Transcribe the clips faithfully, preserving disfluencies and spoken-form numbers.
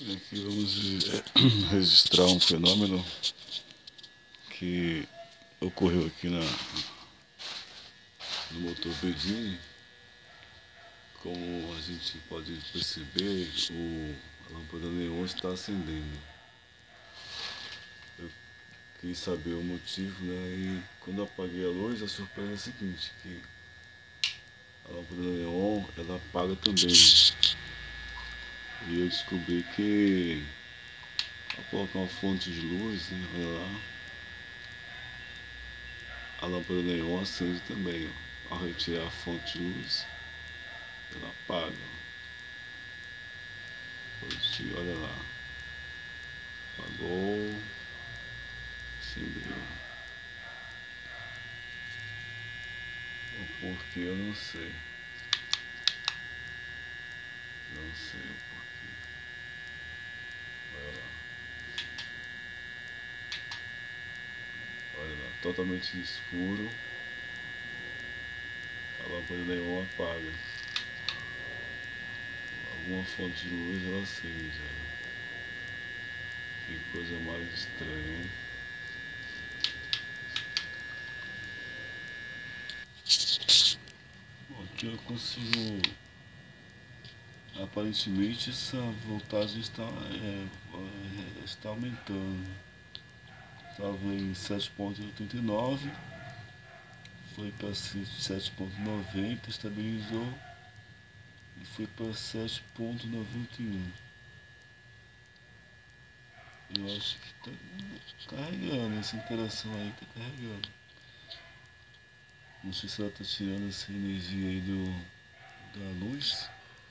Aqui vamos eh, registrar um fenômeno que ocorreu aqui na, no motor Bedini. Como a gente pode perceber, o, a lâmpada neon está acendendo. Eu quis saber o motivo, né? E quando eu apaguei a luz, a surpresa é a seguinte, que a lâmpada neon ela apaga também. E eu descobri que ao colocar uma fonte de luz, né, olha lá, a lâmpada neon acende também. Ó. Ao retirar a fonte de luz, ela apaga. Depois, olha lá, apagou, acendeu. O porquê eu não sei. Não sei o porquê. Olha lá. Olha lá, totalmente escuro. A lâmpada neon apaga. Alguma fonte de luz ela acende. Olha. Que coisa mais estranha, hein? Bom, aqui eu consigo. Aparentemente essa voltagem está, é, é, está aumentando. Estava em sete ponto oitenta e nove, foi para sete ponto noventa, estabilizou e foi para sete ponto noventa e um. Eu acho que está carregando, essa interação aí está carregando. Não sei se ela está tirando essa energia aí do, da luz,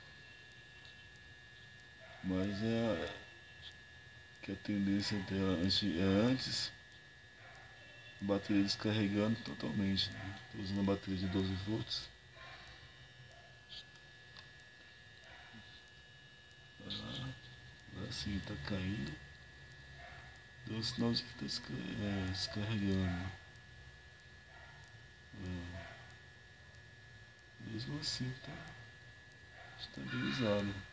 mas é que a tendência dela é antes a bateria descarregando totalmente. Estou usando a bateria de doze volts. Ah, agora sim, está caindo. Deu um sinal de que está é, descarregando. É. Mesmo assim está estabilizado.